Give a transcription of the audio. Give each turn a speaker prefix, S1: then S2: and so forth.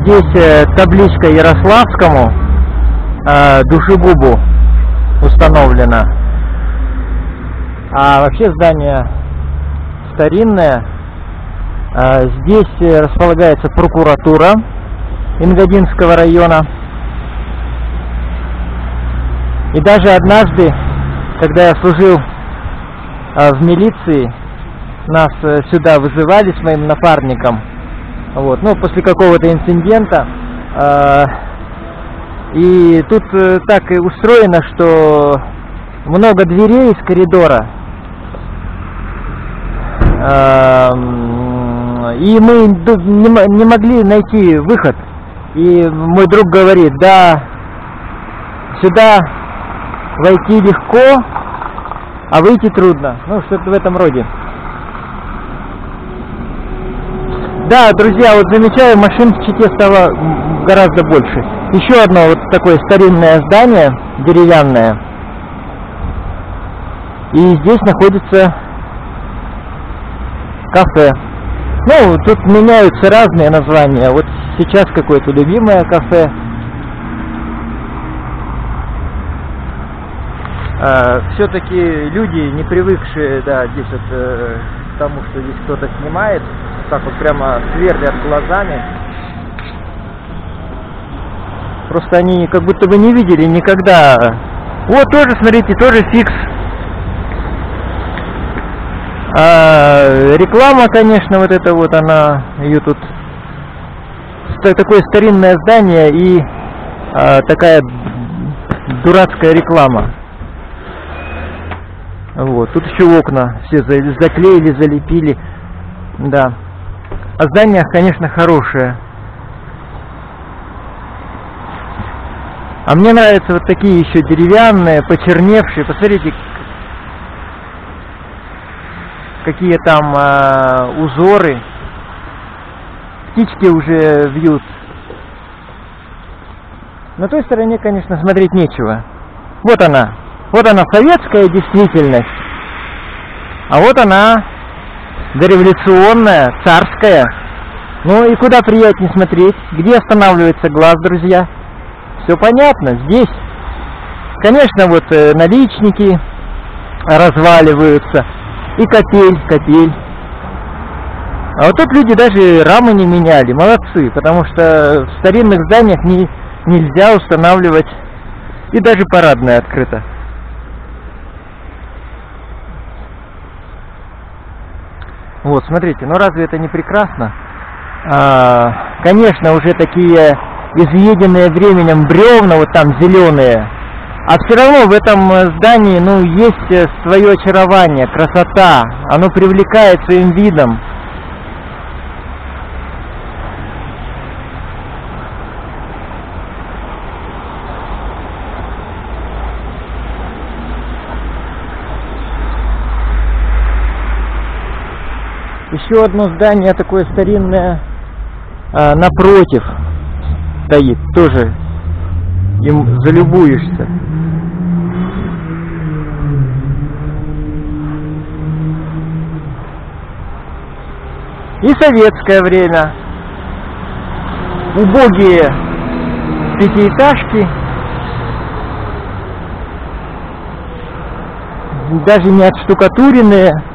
S1: здесь табличка Ярославскому душегубу установлена. А вообще здание старинное. Здесь располагается прокуратура Ингодинского района. И даже однажды, когда я служил в милиции, нас сюда вызывали с моим напарником. Вот, ну, после какого-то инцидента. И тут так и устроено, что много дверей из коридора. И мы не могли найти выход. И мой друг говорит: да, сюда войти легко, а выйти трудно. Ну, что-то в этом роде. Да, друзья, вот замечаю, машин в Чите стало гораздо больше. Еще одно вот такое старинное здание, деревянное. И здесь находится кафе. Ну, тут меняются разные названия. Вот сейчас какое-то любимое кафе. Все-таки люди, не привыкшие, да, здесь вот к тому, что здесь кто-то снимает, так вот прямо сверлят глазами. Просто они как будто бы не видели никогда. Вот тоже, смотрите, тоже фикс. Реклама, конечно, вот это вот она, ее тут такое старинное здание и такая дурацкая реклама. Вот, тут еще окна все заклеили, залепили. Да. А здание, конечно, хорошее. А мне нравятся вот такие еще деревянные, почерневшие. Посмотрите, какие там узоры. Птички уже вьют. На той стороне, конечно, смотреть нечего. Вот она советская действительность. А вот она дореволюционная, царская. Ну и куда приятнее смотреть? Где останавливается глаз, друзья? Все понятно, здесь. Конечно, вот наличники разваливаются. И капель. А вот тут люди даже рамы не меняли. Молодцы, потому что в старинных зданиях нельзя устанавливать. И даже парадная открыта. Вот, смотрите, ну разве это не прекрасно? Конечно, уже такие изъеденные временем бревна, вот там зеленые. А все равно в этом здании, ну, есть свое очарование, красота. Оно привлекает своим видом. Еще одно здание такое старинное напротив стоит, тоже им залюбуешься. И советское время. Убогие пятиэтажки. Даже не отштукатуренные.